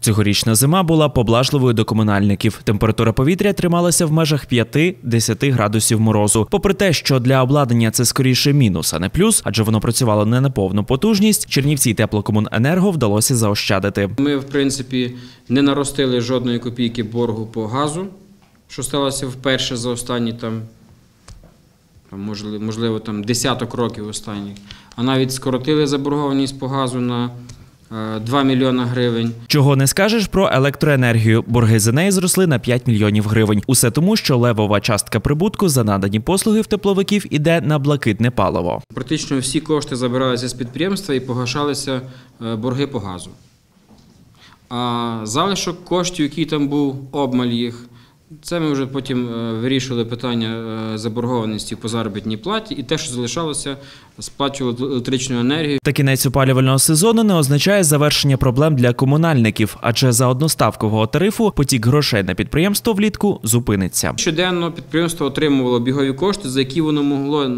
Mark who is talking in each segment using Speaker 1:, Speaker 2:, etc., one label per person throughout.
Speaker 1: Цьогорічна зима була поблажливою до комунальників. Температура повітря трималася в межах 5-10 градусів морозу. Попри те, що для обладнання це скоріше мінус, а не плюс, адже воно працювало не на повну потужність, Чернівці теплокомуненерго вдалося заощадити.
Speaker 2: Ми, в принципі, не наростили жодної копійки боргу по газу, що сталося вперше за останні можливо, десяток років останніх. А навіть скоротили заборгованість по газу на 2 мільйона гривень.
Speaker 1: Чого не скажеш про електроенергію. Борги за неї зросли на 5 мільйонів гривень. Усе тому, що левова частка прибутку за надані послуги в тепловиків іде на блакитне паливо.
Speaker 2: Практично всі кошти забиралися з підприємства і погашалися борги по газу. А залишок коштів, який там був, обмаль їх, це ми вже потім вирішили питання заборгованості по заробітній платі, і те, що залишалося, сплачували електричну енергію.
Speaker 1: Та кінець опалювального сезону не означає завершення проблем для комунальників, адже за одноставкового тарифу потік грошей на підприємство влітку зупиниться.
Speaker 2: Щоденно підприємство отримувало бігові кошти, за які воно могло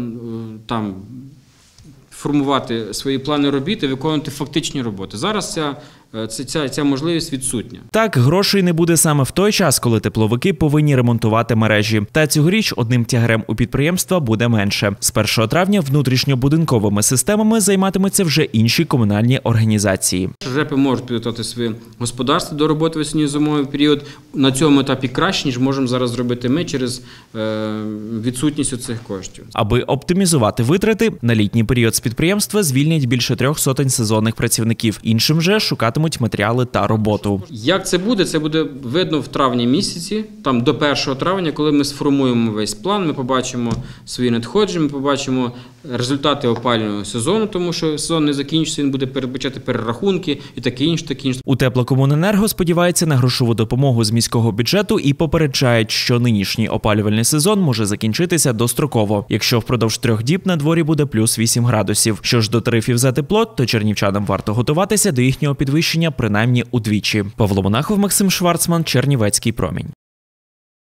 Speaker 2: формувати свої плани робіт і виконувати фактичні роботи. Зараз ця можливість відсутня.
Speaker 1: Так, грошей не буде саме в той час, коли тепловики повинні ремонтувати мережі. Та цьогоріч одним тягарем у підприємства буде менше. З 1 травня внутрішньобудинковими системами займатимуться вже інші комунальні організації.
Speaker 2: ЖЕПи можуть підготувати своє господарство до роботи в осінньо-зимовий період. На цьому етапі краще, ніж можемо зараз зробити ми через відсутність цих коштів.
Speaker 1: Аби оптимізувати витрати, на літній період з підприємства звільнять більше 300 сезонних працівників. Іншим же шукатимуть матеріали та роботу.
Speaker 2: Як це буде видно в травні місяці, до 1 травня, коли ми сформуємо весь план, ми побачимо свої надходження, ми побачимо результати опалювального сезону, тому що сезон не закінчиться, він буде передбачати перерахунки і таке інше, таке інше.
Speaker 1: У теплокомуненерго сподівається на грошову допомогу з міського бюджету і попереджають, що нинішній опалювальний сезон може закінчитися достроково, якщо впродовж 3 діб на дворі буде плюс 8 градусів. Що ж до тарифів за тепло, то чернівчанам варто готуватися до їхнього підвищення принаймні удвічі. Павло Монахов, Максим Шварцман, Чернівецький промінь.